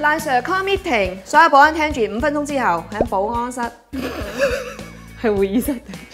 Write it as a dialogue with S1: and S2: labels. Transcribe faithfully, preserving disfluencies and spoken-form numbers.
S1: 爛 Sir call meeting，所有保安聽住，五分鐘之後喺保安室，
S2: 係會議室。